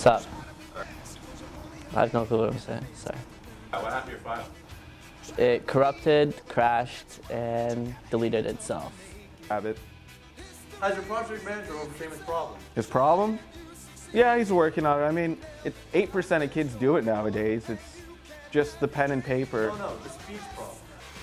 What's up? I have no clue what I'm saying, sorry. What happened to your file? It corrupted, crashed, and deleted itself. Habit. How's your project manager overcame his problem? His problem? Yeah, he's working on it. I mean, 8% of kids do it nowadays. It's just the pen and paper. No, the speech problem.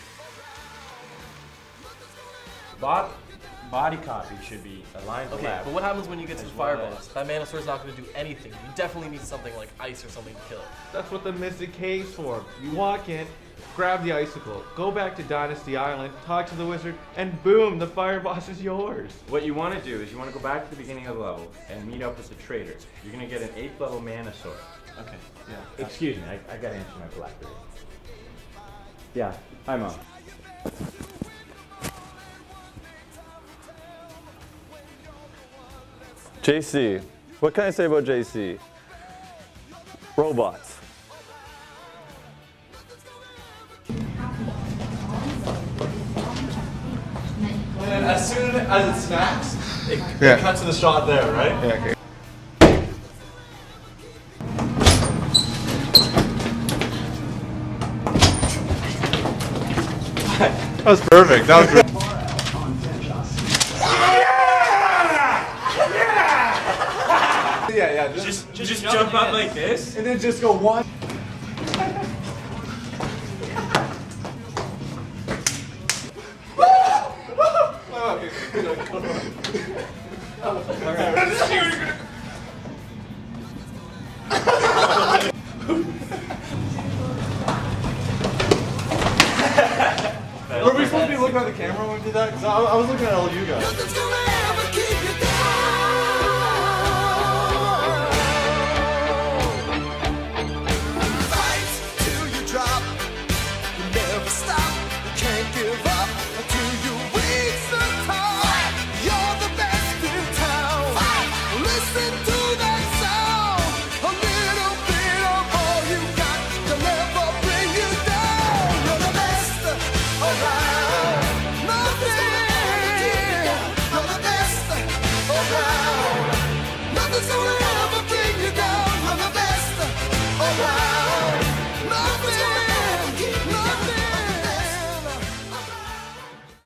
Body copy should be aligned to Okay, lab. but what happens when you get to the fireboss? That Manosaur's not going to do anything. You definitely need something like ice or something to kill it. That's what the Mystic Cave's for. You walk in, grab the icicle, go back to Dynasty Island, talk to the wizard, and boom, the fire boss is yours. What you want to do is you want to go back to the beginning of the level and meet up with the trader. You're going to get an 8th level Manosaur. Okay, yeah. Excuse me, I got to answer my BlackBerry. Yeah, hi Mom. JC. What can I say about JC? Robots. And as soon as it snaps, it cuts to the shot there, right? Yeah, okay. That was perfect. That was great. Yeah. Just jump up like this? And then just go one. Were we supposed to be looking at the camera when we did that? Because I was looking at all you guys. Nothing's gonna ever bring you down. You're the best around.